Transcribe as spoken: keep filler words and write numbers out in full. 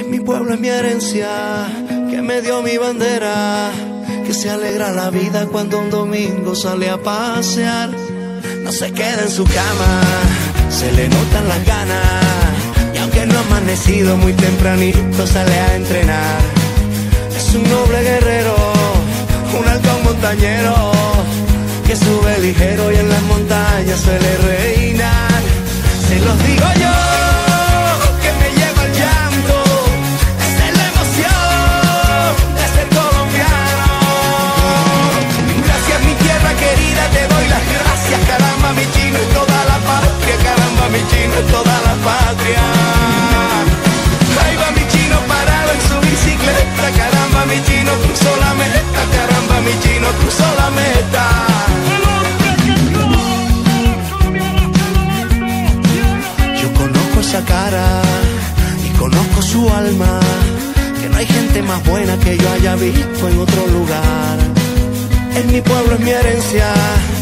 Mi pueblo es mi herencia, que me dio mi bandera, que se alegra la vida cuando un domingo sale a pasear. No se queda en su cama, se le notan las ganas, y aunque no ha amanecido muy tempranito sale a entrenar. Es un noble guerrero, un halcón montañero, que sube ligero y en las montañas suele reinar. Se los digo yo, que me lleva el llanto, es la emoción de ser colombiano. Gracias mi tierra querida, te doy las gracias, caramba mi chino es toda la patria, caramba mi chino es toda la patria. Ahí va mi chino parado en su bicicleta, caramba mi chino cruzó la meta, caramba mi chino cruzó la meta. Yo conozco esa cara y conozco su alma, que no hay gente más buena que yo haya visto en otro lugar. En mi pueblo es mi herencia,